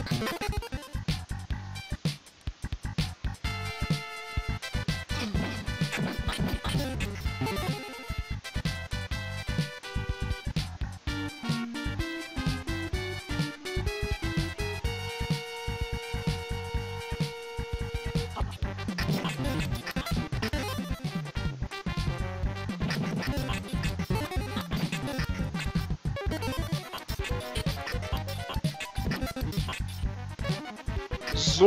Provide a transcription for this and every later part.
So.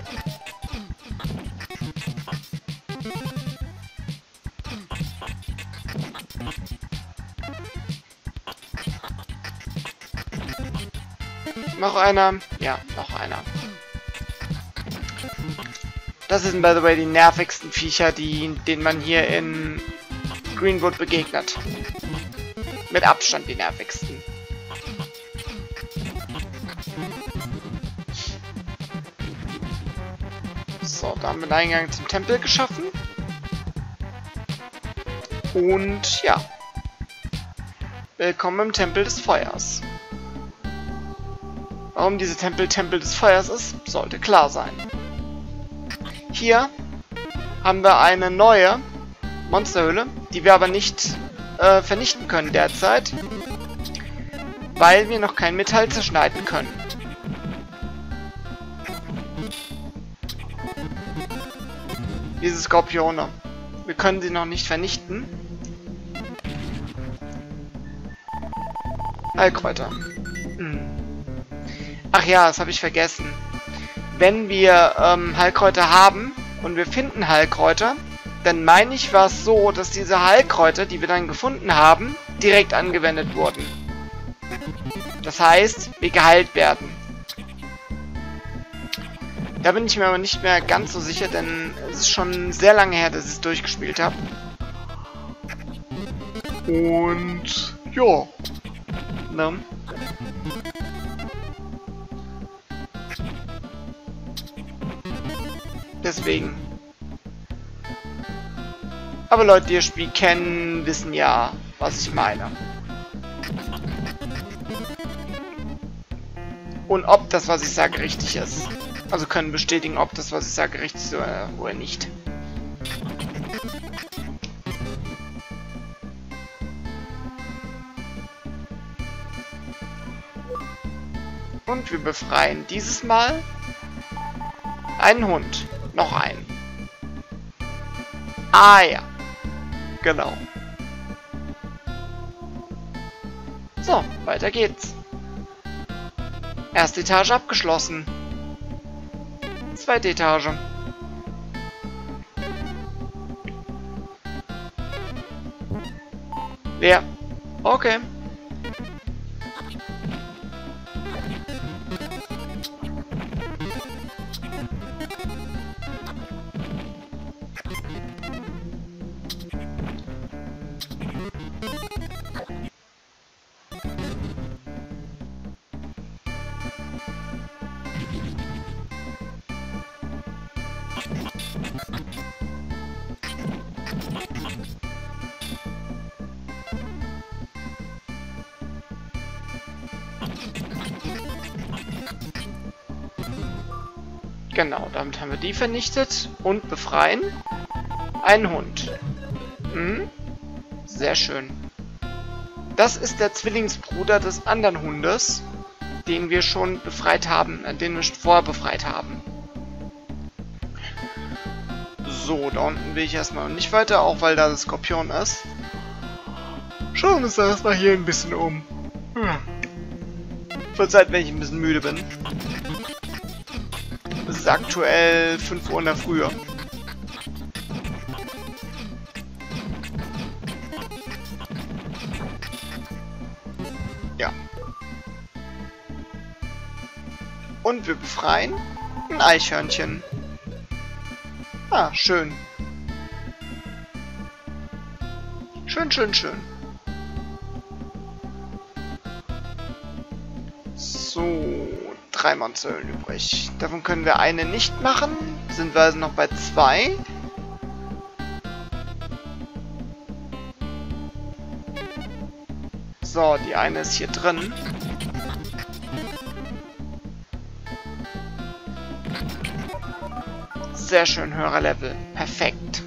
Noch einer? Ja, noch einer. Das sind, by the way, die nervigsten Viecher, denen man hier in Greenwood begegnet. Mit Abstand die nervigsten. So, da haben wir den Eingang zum Tempel geschaffen. Und ja. Willkommen im Tempel des Feuers. Warum dieser Tempel des Feuers ist, sollte klar sein. Hier haben wir eine neue Monsterhöhle, die wir aber nicht vernichten können derzeit, weil wir noch kein Metall zerschneiden können. Diese Skorpione. Wir können sie noch nicht vernichten. Heilkräuter. Ach ja, das habe ich vergessen. Wenn wir Heilkräuter haben und wir finden Heilkräuter, dann meine ich, war es so, dass diese Heilkräuter, die wir dann gefunden haben, direkt angewendet wurden. Das heißt, wir geheilt werden. Da bin ich mir aber nicht mehr ganz so sicher, denn es ist schon sehr lange her, dass ich es durchgespielt habe. Und ja. Ne? Deswegen. Aber Leute, die das Spiel kennen, wissen ja, was ich meine. Und ob das, was ich sage, richtig ist. Also können bestätigen, ob das, was ich sage, richtig ist oder nicht. Und wir befreien dieses Mal einen Hund. Noch einen. Ah ja. Genau. So, weiter geht's. Erste Etage abgeschlossen. Zweite Etage. Leer. Okay. Genau, damit haben wir die vernichtet und befreien einen Hund. Sehr schön. Das ist der Zwillingsbruder des anderen Hundes, den wir schon befreit haben, den wir vorher befreit haben. So, da unten will ich erstmal nicht weiter, auch weil da das Skorpion ist. Schauen wir uns da erstmal hier ein bisschen um. Verzeiht, wenn ich ein bisschen müde bin. Es ist aktuell 5 Uhr in der Früh. Ja. Und wir befreien ein Eichhörnchen. Ah, schön. Schön, schön, schön. So, 3 Monsterhöhlen übrig. Davon können wir eine nicht machen. Sind wir also noch bei 2. So, die eine ist hier drin. Sehr schön, höherer Level. Perfekt.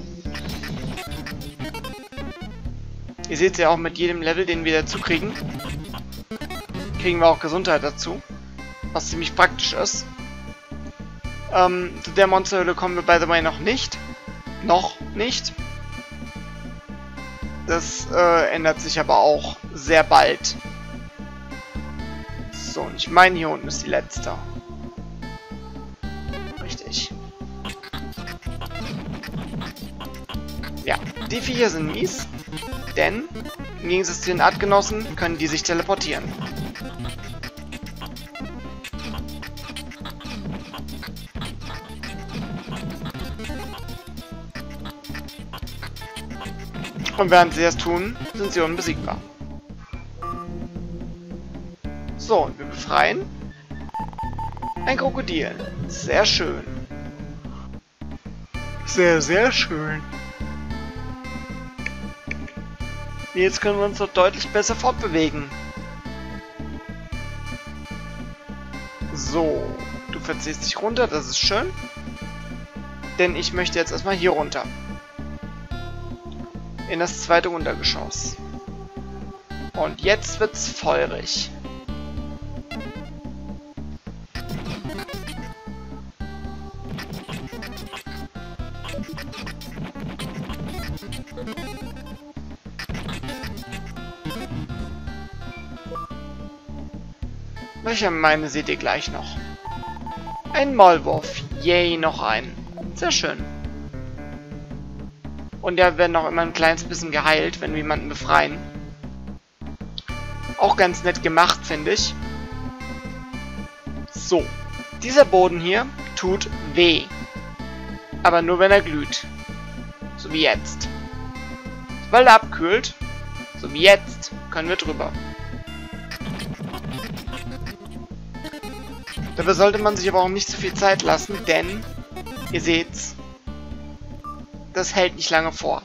Ihr seht ja auch, mit jedem Level, den wir dazu kriegen, kriegen wir auch Gesundheit dazu. Was ziemlich praktisch ist. Zu der Monsterhöhle kommen wir, by the way, noch nicht. Noch nicht. Das ändert sich aber auch sehr bald. So, und ich meine, hier unten ist die letzte. Richtig. Ja, die Viecher sind mies, denn im Gegensatz zu den Artgenossen können die sich teleportieren. Und während sie das tun, sind sie unbesiegbar. So, und wir befreien ein Krokodil. Sehr schön. Sehr, sehr schön. Jetzt können wir uns doch deutlich besser fortbewegen. So, du verziehst dich runter, das ist schön. Denn ich möchte jetzt erstmal hier runter. In das zweite Untergeschoss. Und jetzt wird's feurig. Welche meine seht ihr gleich noch? Ein Maulwurf. Yay, noch ein. Sehr schön. Und ja, wir werden auch immer ein kleines bisschen geheilt, wenn wir jemanden befreien. Auch ganz nett gemacht, finde ich. So. Dieser Boden hier tut weh. Aber nur, wenn er glüht. So wie jetzt. Sobald er abkühlt, so wie jetzt, können wir drüber. Dabei sollte man sich aber auch nicht zu viel Zeit lassen, denn, ihr seht's, das hält nicht lange vor.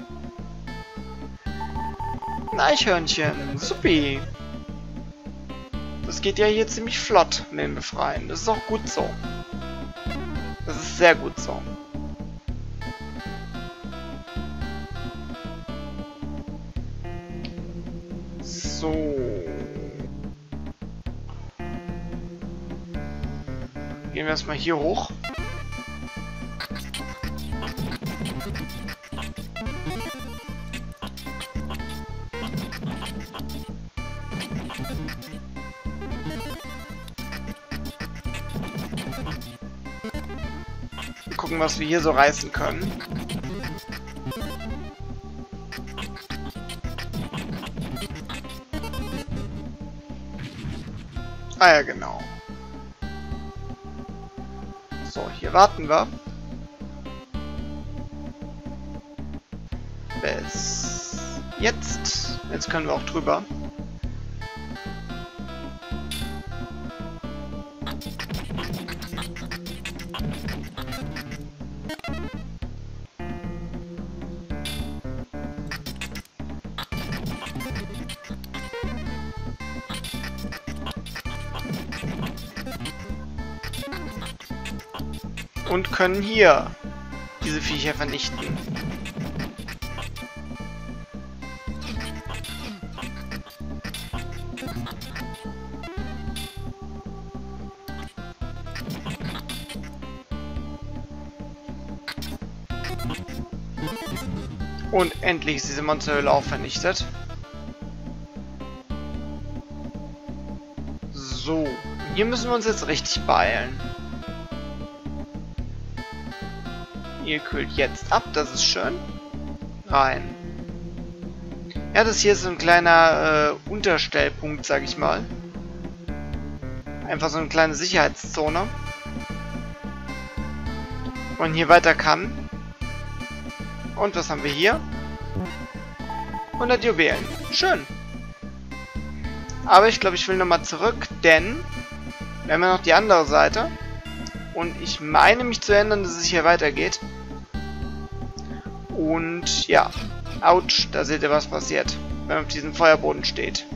Ein Eichhörnchen, supi. Das geht ja hier ziemlich flott mit dem Befreien. Das ist auch gut so. Das ist sehr gut so. So. Gehen wir erstmal hier hoch. Gucken, was wir hier so reißen können. Ah ja, genau. So, hier warten wir. Bis jetzt. Jetzt können wir auch drüber. Und können hier diese Viecher vernichten. Und endlich ist diese Monsterhöhle auch vernichtet. So, hier müssen wir uns jetzt richtig beeilen. Ihr kühlt jetzt ab, das ist schön. Rein. Ja, das hier ist so ein kleiner Unterstellpunkt, sag ich mal. Einfach so eine kleine Sicherheitszone. Wo man hier weiter kann. Und was haben wir hier? 100 Juwelen. Schön. Aber ich glaube, ich will nochmal zurück, denn wir haben ja noch die andere Seite. Und ich meine mich zu erinnern, dass es hier weitergeht. Und ja, ouch, da seht ihr, was passiert, wenn man auf diesem Feuerboden steht.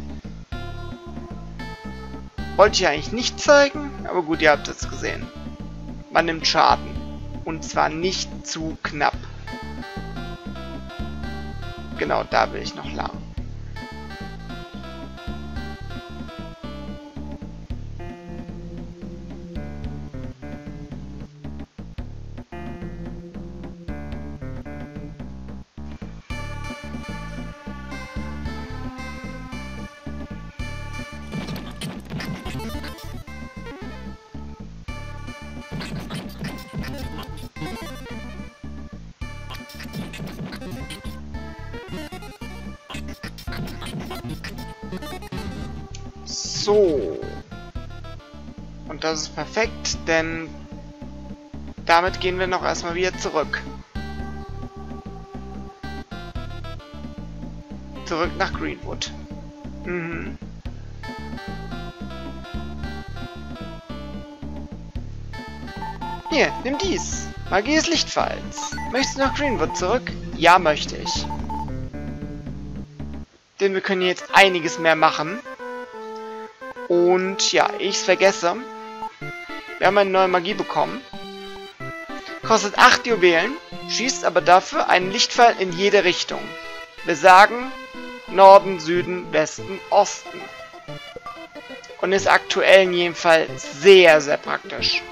Wollte ich eigentlich nicht zeigen, aber gut, ihr habt es gesehen. Man nimmt Schaden. Und zwar nicht zu knapp. Genau, da will ich noch lang. So. Und das ist perfekt, denn damit gehen wir noch erstmal wieder zurück. Zurück nach Greenwood. Mhm. Hier, nimm dies. Magie des Lichtfalls. Möchtest du nach Greenwood zurück? Ja, möchte ich. Denn wir können jetzt einiges mehr machen. Und ja, ich's vergesse. Wir haben eine neue Magie bekommen. Kostet 8 Juwelen, schießt aber dafür einen Lichtpfeil in jede Richtung. Wir sagen Norden, Süden, Westen, Osten. Und ist aktuell in jedem Fall sehr, sehr praktisch.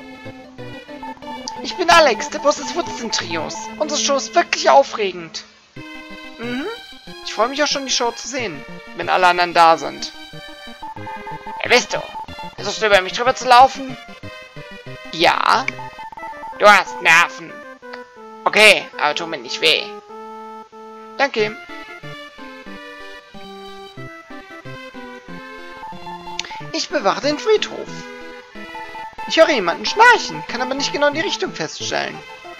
Ich bin Alex, der Boss des Wurzeln-Trios. Unsere Show ist wirklich aufregend. Mhm. Ich freue mich auch schon, die Show zu sehen, wenn alle anderen da sind. Wer bist du? Versuchst du über mich drüber zu laufen? Ja. Du hast Nerven. Okay, aber tu mir nicht weh. Danke. Ich bewache den Friedhof. Ich höre jemanden schnarchen, kann aber nicht genau die Richtung feststellen.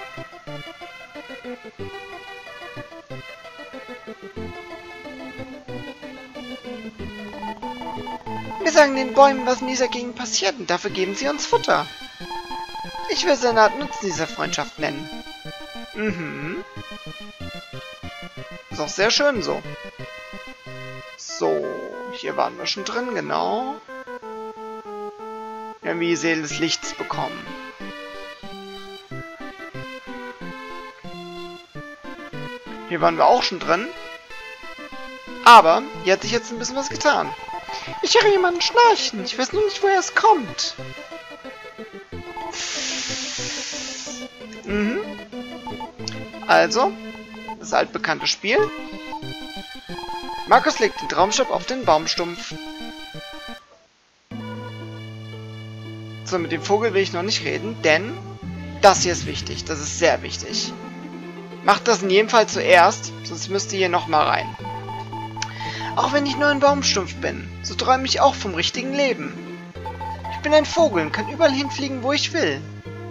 Wir sagen den Bäumen, was in dieser Gegend passiert, und dafür geben sie uns Futter. Ich will seine Art Nutzen dieser Freundschaft nennen. Mhm. Ist auch sehr schön so. So, hier waren wir schon drin, genau. Wir haben die Seele des Lichts bekommen. Hier waren wir auch schon drin. Aber hier hat sich jetzt ein bisschen was getan. Ich höre jemanden schnarchen. Ich weiß nur nicht, woher es kommt. Mhm. Also, das altbekannte Spiel. Markus legt den Traumstab auf den Baumstumpf. So, mit dem Vogel will ich noch nicht reden, denn das hier ist wichtig. Das ist sehr wichtig. Macht das in jedem Fall zuerst, sonst müsst ihr hier nochmal rein. Auch wenn ich nur ein Baumstumpf bin, so träume ich auch vom richtigen Leben. Ich bin ein Vogel und kann überall hinfliegen, wo ich will.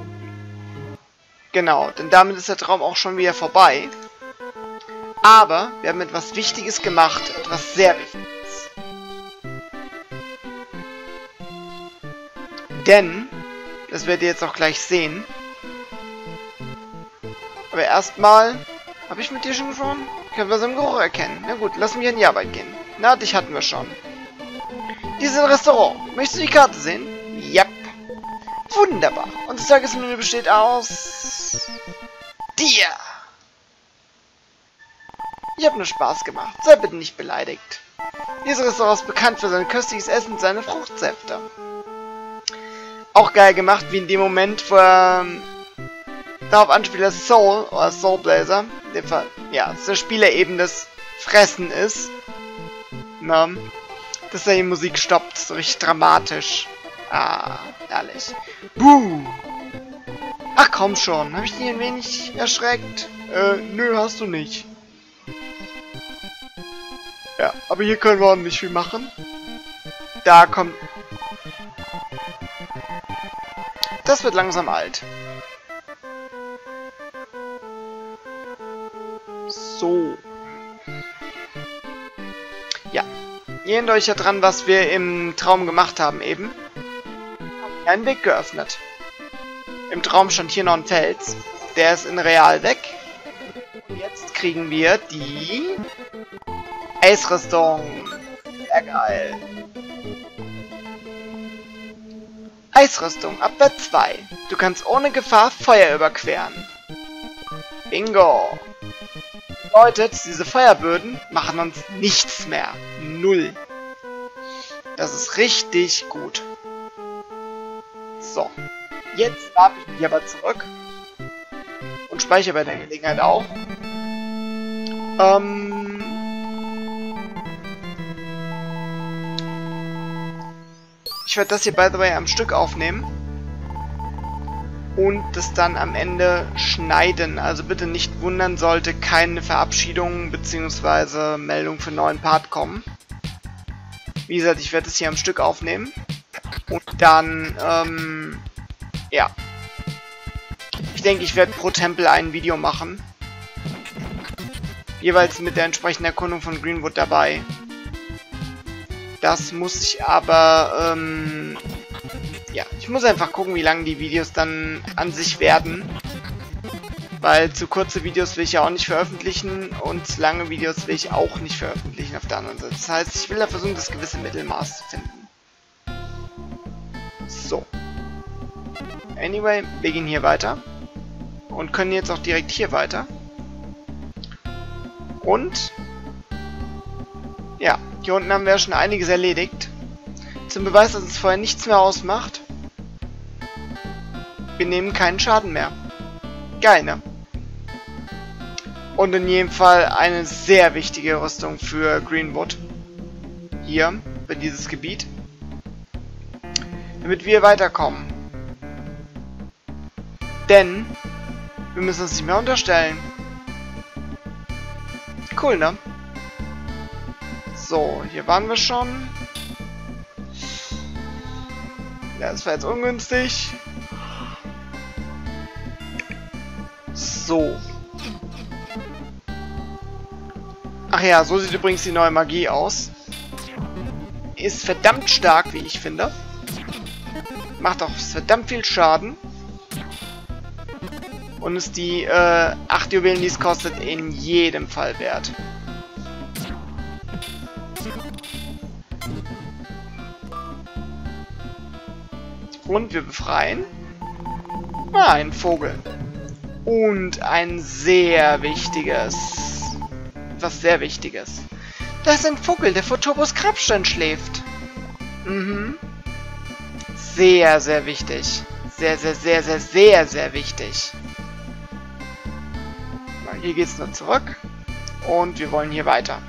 Genau, denn damit ist der Traum auch schon wieder vorbei. Aber wir haben etwas Wichtiges gemacht, etwas sehr Wichtiges. Denn, das werdet ihr jetzt auch gleich sehen. Aber erstmal, habe ich mit dir schon gesprochen? Können wir so einen Geruch erkennen? Na gut, lass mich an die Arbeit gehen. Na, dich hatten wir schon. Dieses Restaurant. Möchtest du die Karte sehen? Yep. Wunderbar. Unser Tagesmenü besteht aus... dir. Ich habe nur Spaß gemacht. Sei bitte nicht beleidigt. Dieses Restaurant ist bekannt für sein köstliches Essen und seine Fruchtsäfte. Auch geil gemacht, wie in dem Moment, wo er darauf anspielt, dass Soul, oder Soul Blazer, in dem Fall, ja, dass der Spieler eben das Fressen ist. Na, dass er die Musik stoppt, so richtig dramatisch. Ah, herrlich. Buh! Ach komm schon, habe ich dich ein wenig erschreckt? Nö, hast du nicht. Ja, aber hier können wir auch nicht viel machen. Da kommt... Das wird langsam alt. So. Ja. Ihr erinnert euch ja dran, was wir im Traum gemacht haben eben. Einen Weg geöffnet. Im Traum stand hier noch ein Fels. Der ist in Real weg. Und jetzt kriegen wir die... Ace-Rüstung. Sehr geil. Eisrüstung, Abwehr 2. Du kannst ohne Gefahr Feuer überqueren. Bingo! Bedeutet, diese Feuerböden machen uns nichts mehr. Null. Das ist richtig gut. So. Jetzt warf ich mich aber zurück. Und speichere bei der Gelegenheit auch. Ich werde das hier, by the way, am Stück aufnehmen. Und das dann am Ende schneiden. Also bitte nicht wundern, sollte keine Verabschiedung bzw. Meldung für einen neuen Part kommen. Wie gesagt, ich werde es hier am Stück aufnehmen. Und dann, ja. Ich denke, ich werde pro Tempel ein Video machen. Jeweils mit der entsprechenden Erkundung von Greenwood dabei. Das muss ich aber, ja, ich muss einfach gucken, wie lang die Videos dann an sich werden. Weil zu kurze Videos will ich ja auch nicht veröffentlichen und zu lange Videos will ich auch nicht veröffentlichen auf der anderen Seite. Das heißt, ich will da versuchen, das gewisse Mittelmaß zu finden. So. Anyway, wir gehen hier weiter. Und können jetzt auch direkt hier weiter. Und ja, hier unten haben wir schon einiges erledigt. Zum Beweis, dass es vorher nichts mehr ausmacht. Wir nehmen keinen Schaden mehr. Geil, ne? Und in jedem Fall eine sehr wichtige Rüstung für Greenwood. Hier, für dieses Gebiet. Damit wir weiterkommen. Denn wir müssen uns nicht mehr unterstellen. Cool, ne? So, hier waren wir schon. Ja, das war jetzt ungünstig. So. Ach ja, so sieht übrigens die neue Magie aus. Ist verdammt stark, wie ich finde. Macht auch verdammt viel Schaden. Und ist die 8 Juwelen, die es kostet, in jedem Fall wert. Und wir befreien einen Vogel. Und ein sehr wichtiges. Etwas sehr Wichtiges. Da ist ein Vogel, der vor Turbos Grabstein schläft. Mhm. Sehr, sehr wichtig. Sehr, sehr, sehr, sehr, sehr, sehr wichtig. Hier geht es nur zurück. Und wir wollen hier weiter.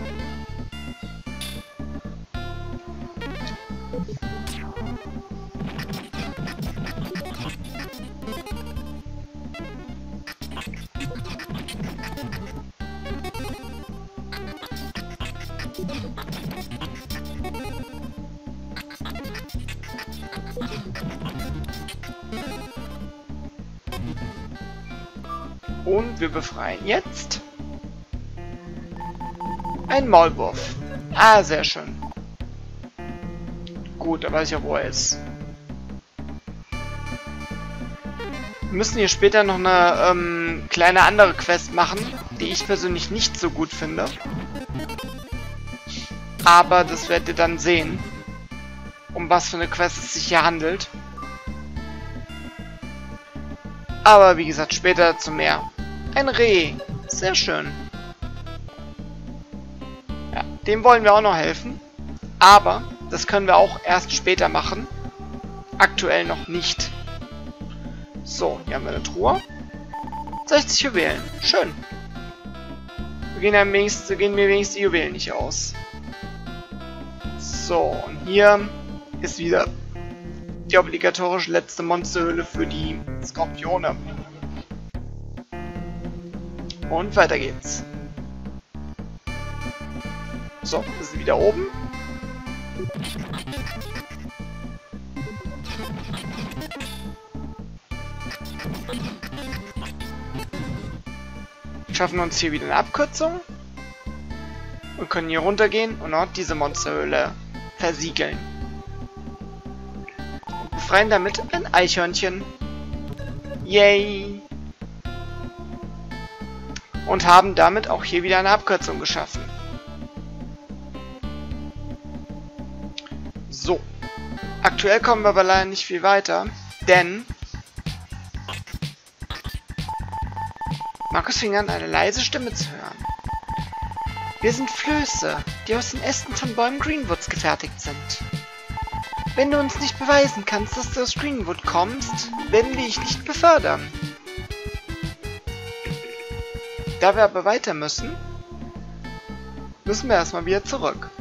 Und wir befreien jetzt einen Maulwurf. Ah, sehr schön. Gut, da weiß ich ja, wo er ist. Wir müssen hier später noch eine kleine andere Quest machen, die ich persönlich nicht so gut finde. Aber das werdet ihr dann sehen, um was für eine Quest es sich hier handelt. Aber wie gesagt, später dazu mehr. Ein Reh. Sehr schön. Ja, dem wollen wir auch noch helfen. Aber das können wir auch erst später machen. Aktuell noch nicht. So, hier haben wir eine Truhe. 60 Juwelen. Schön. Wir gehen mir wenigstens die Juwelen nicht aus. So, und hier ist wieder die obligatorische letzte Monsterhöhle für die Skorpione. Und weiter geht's. So, wir sind wieder oben. Schaffen uns hier wieder eine Abkürzung. Und können hier runtergehen und auch diese Monsterhöhle versiegeln. Und befreien damit ein Eichhörnchen. Yay! Und haben damit auch hier wieder eine Abkürzung geschaffen. So. Aktuell kommen wir aber leider nicht viel weiter, denn Markus fing an, eine leise Stimme zu hören. Wir sind Flöße, die aus den Ästen von Bäumen Greenwoods gefertigt sind. Wenn du uns nicht beweisen kannst, dass du aus Greenwood kommst, werden wir dich nicht befördern. Da wir aber weiter müssen wir erstmal wieder zurück.